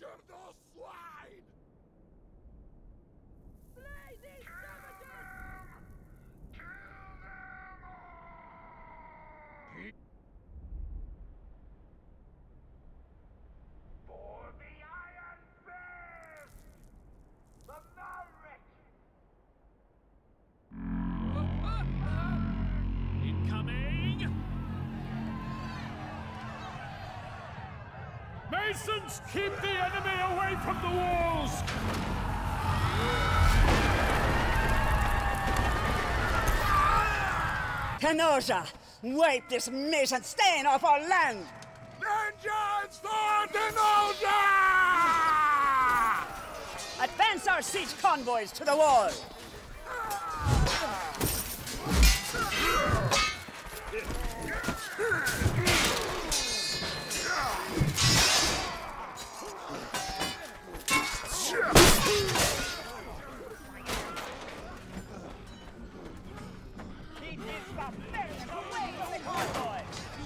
Capture those swine! Slay these savages! For the Iron Fist! The Malric! Incoming! Masons, keep the enemy away from the walls! Kenosha, wipe this Mason stain off our land! Vengeance for Kenosha! Advance our siege convoys to the wall! Keep these barbarians away from the convoy!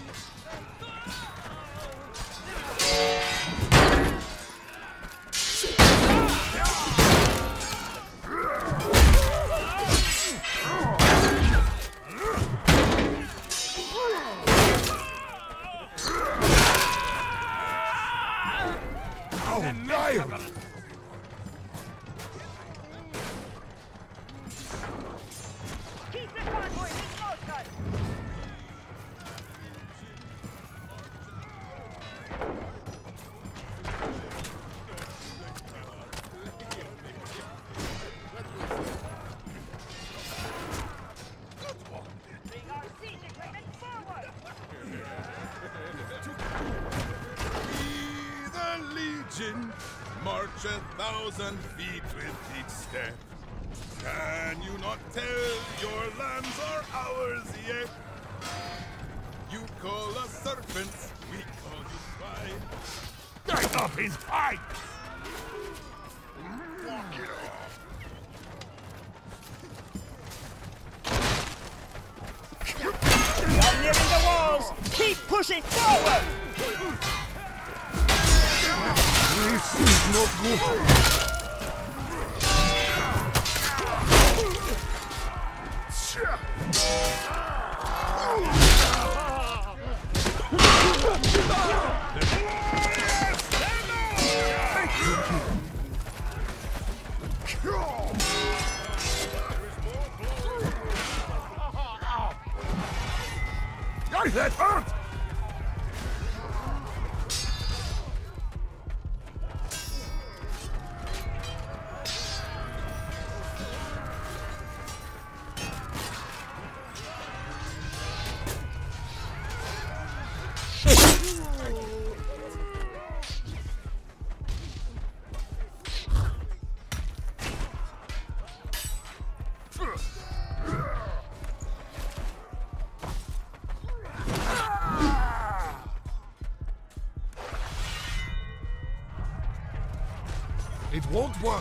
Oh, liar! Keep the convoy in motion! Bring our siege equipment forward! We, the Legion, march 1,000 feet with each step. Can you not tell your lands are ours yet? You call us serpents, we call you swine. Get off his pipe! Walk it off! You're nearing the walls! Keep pushing forward! This is not good. That hurt! It won't work.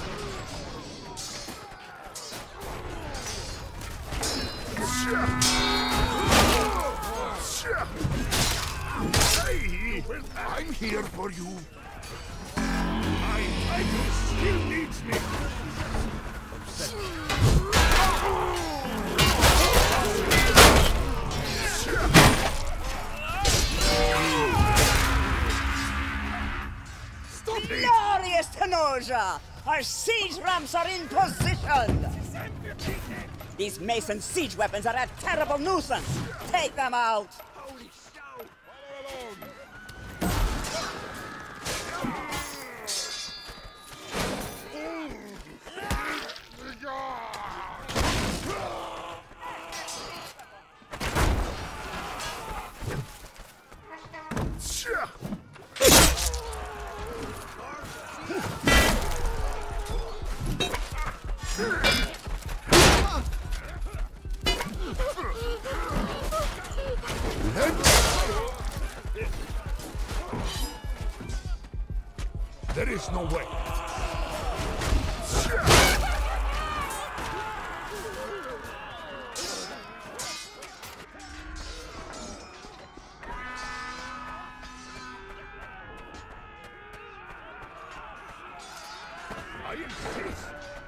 Gotcha! Hey, I'm here for you. My tiger still needs me. Stop it! Glorious, Tenosia! Our siege ramps are in position! These Mason siege weapons are a terrible nuisance! Take them out! Holy cow! There is no way. I insist.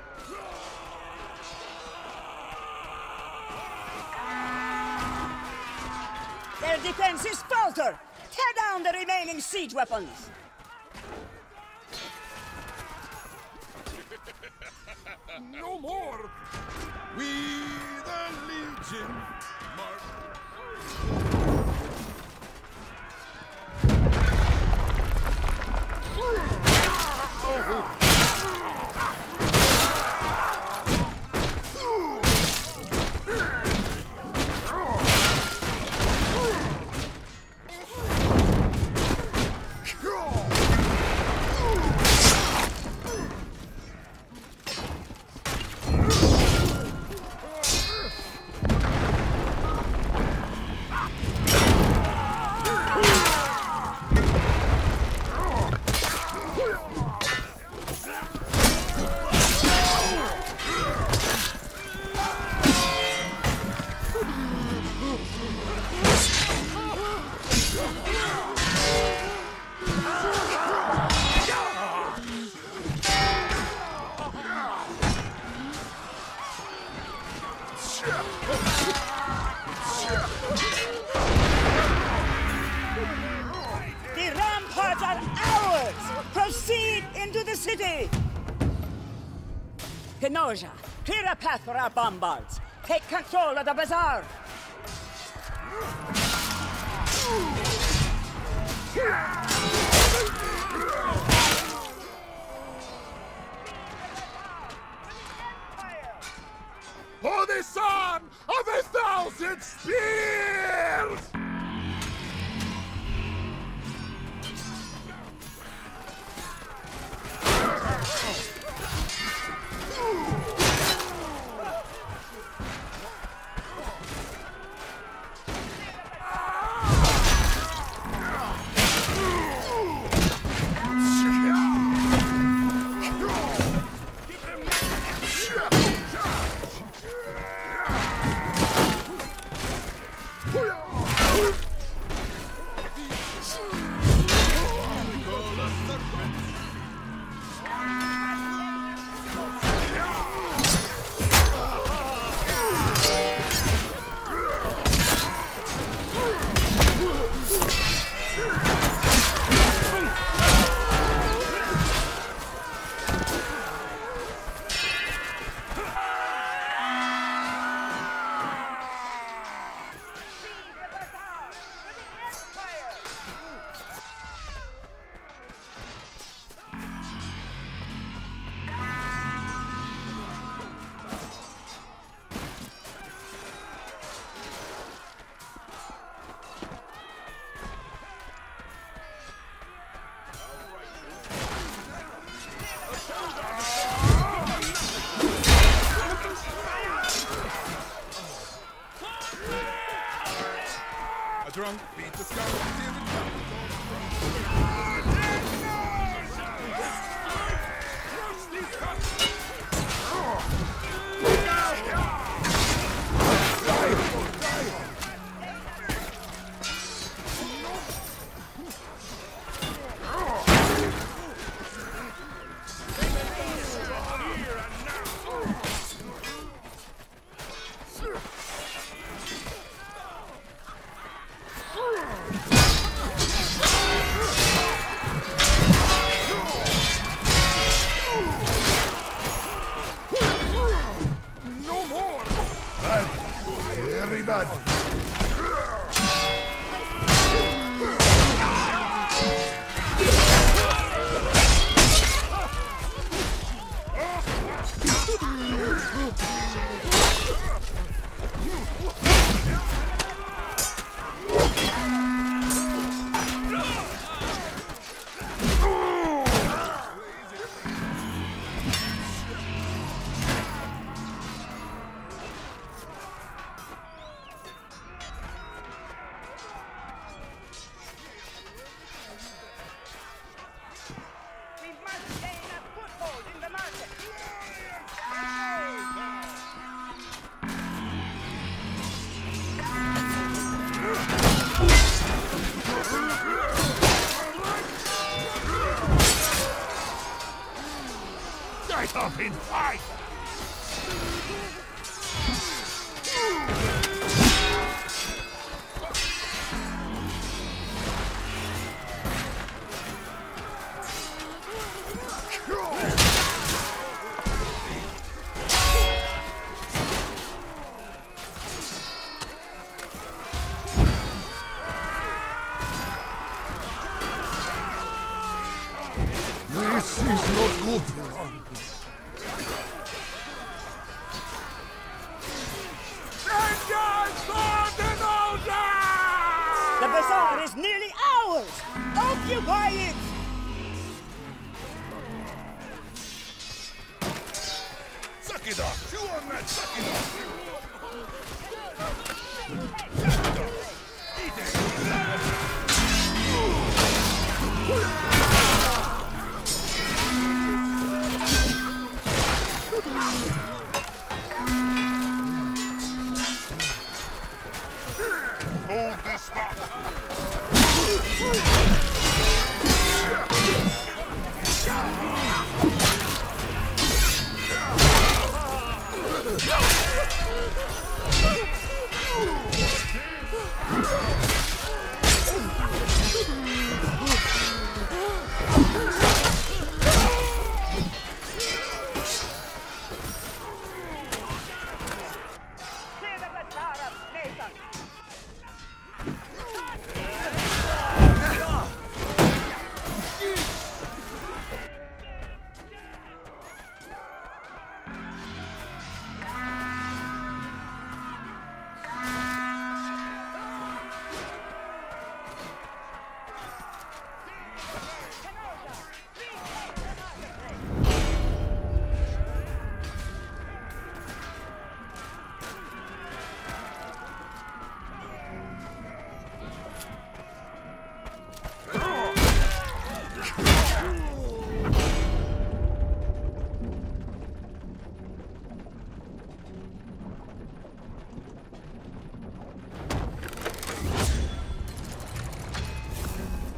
Their defense is faltered! Tear down the remaining siege weapons! No more! We the Legion march. The ramparts are ours! Proceed into the city! Tenosia, clear a path for our bombards. Take control of the bazaar! For the son of 1,000 spears! A drunk beat the scout until the top is very bad. Get up and fight! This is not good. The bazaar is nearly ours! Occupy it! Suck it up! Chew on that! Suck it up! Eat hold this spot!